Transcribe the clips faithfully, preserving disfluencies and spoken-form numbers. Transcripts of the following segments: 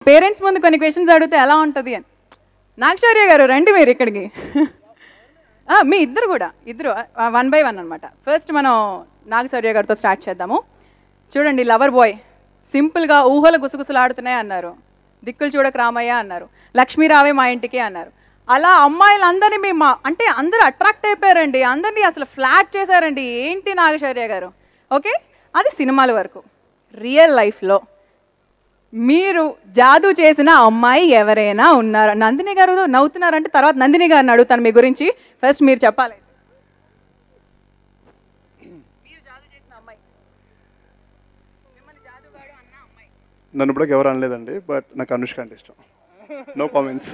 Parents ముందు కొన్ని questions అడిగితే ఎలా ఉంటుంది అని. నాగశౌర్య గారు రండి మీరు ఇక్కడికి. మీ ఇద్దరు కూడా ఇద్దరు వన్ బై వన్ అనమాట. ఫస్ట్ మనం నాగశౌర్య గారితో స్టార్ట్ చేద్దాము. చూడండి, లవర్ బాయ్ సింపుల్గా ఊహలు గుసగుసలాడుతున్నాయి అన్నారు, దిక్కులు చూడక రామయ్య అన్నారు, లక్ష్మీరావే మా ఇంటికి అన్నారు. అలా అమ్మాయిలందరినీ మీ మా అంటే అందరూ అట్రాక్ట్ అయిపోయారండి, అందరినీ అసలు ఫ్లాట్ చేశారండి. ఏంటి నాగశౌర్య గారు? ఓకే, అది సినిమాల వరకు. రియల్ లైఫ్లో మీరు జాదూ చేసిన అమ్మాయి ఎవరైనా ఉన్నారా? నందిని గారు నవ్వుతున్నారంటే తర్వాత నందిని గారిని అడుగుతాను మీ గురించి. ఫస్ట్ మీరు చెప్పాలి, మీరు జాదూ చేసిన అమ్మాయి, మిమ్మల్ని జాదూగాడు అన్న అమ్మాయి. నన్ను ఇప్పుడు ఎవరు అనలేదండి, బట్ నాకు అనుష్క అంటే ఇష్టం. No comments.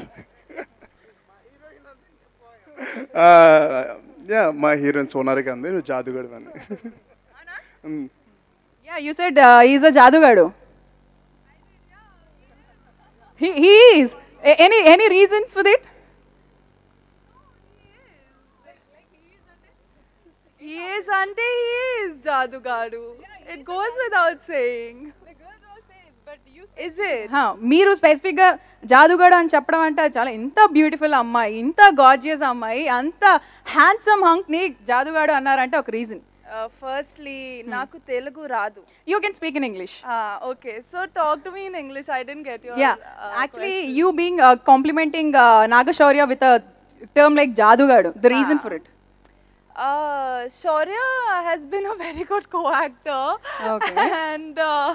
యా, మా హీరోయిన్ సోనాలిక అంది, నువ్వు జాదుగాడు అని. Yeah, you said is a Jadoogadu. He, he is. Any any reasons for that? He is ante he is Jadugadu. It goes without saying. Is it? Huh. మీరు స్పెసిఫిక్గా జాదుగాడు అని చెప్పడం అంటే చాలా ఇంత బ్యూటిఫుల్ అమ్మాయి, ఇంత గార్జియస్ అమ్మాయి, అంత హ్యాండ్సమ్ హంక్ని జాదుగాడు అన్నారంటే ఒక reason. Uh, firstly, hmm. Naku Telugu radu. You can speak in English. Ah, okay. So talk to me in English. I didn't get your. Yeah, uh, actually, question. you being uh, complimenting uh, Nagashaurya with a term like Jadugadu. The reason ah. for it. Uh, Shaurya has been a very good co-actor. Okay. And uh,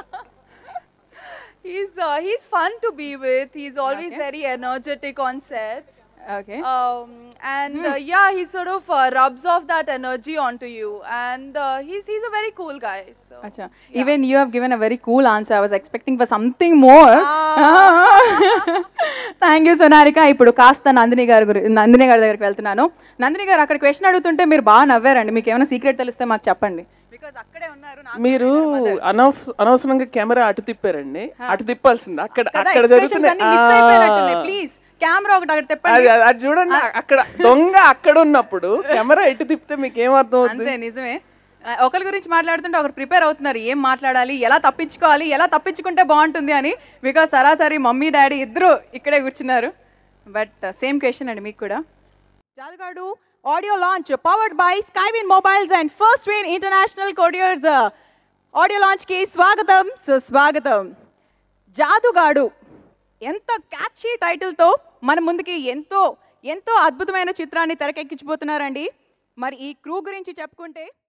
he's uh, he's fun to be with. He's always okay. very energetic on sets. Okay. Um, and hmm. uh, yeah, he sort of uh, rubs off that energy onto you, and uh, he's he's a very cool guy. So. Acha. Yeah. Even you have given a very cool answer. I was expecting for something more. Ah. Thank you, Sonarika. Ipudu kaasta Nandini garu Nandini garu దగ్గరికి వెళ్తున్నాను. నందిని గారు అక్కడ question అడుగుతుంటే మీరు బాగా నవ్వారండి. మీకు ఏమైనా secret తెలిస్తే మాకు చెప్పండి. బికాజ్ అక్కడే ఉన్నారు. మీరు అనవసరంగా కెమెరా అటు తిప్పారండి. అటు తిప్పాల్సింది అక్కడ అక్కడ జరుగుతుంది. ప్లీజ్ కెమెరా ఒకటి అక్కడ తిప్పండి. అది చూడండి, అక్కడ దొంగ అక్కడ ఉన్నప్పుడు కెమెరా ఎటు తిప్పితే మీకు ఏం అర్థం అవుతుంది? అంతే, నిజమే. ఒకరి గురించి మాట్లాడుతుంటే ఒకరు ప్రిపేర్ అవుతున్నారు, ఏం మాట్లాడాలి, ఎలా తప్పించుకోవాలి, ఎలా తప్పించుకుంటే బాగుంటుంది అని. బికాజ్ సరాసరి మమ్మీ డాడీ ఇద్దరు ఇక్కడే కూర్చున్నారు. బట్ సేమ్ క్వశ్చన్ అండి మీకు కూడా. Jadoogadu audio launch powered by Skywin mobiles and first win international couriers audio లాంచ్కి స్వాగతం సుస్వాగతం. జాదుగాడు ఎంత క్యాచీ టైటిల్తో మన ముందుకి ఎంతో ఎంతో అద్భుతమైన చిత్రాన్ని తెరకెక్కించబోతున్నారండి. మరి ఈ క్రూ గురించి చెప్పుకుంటే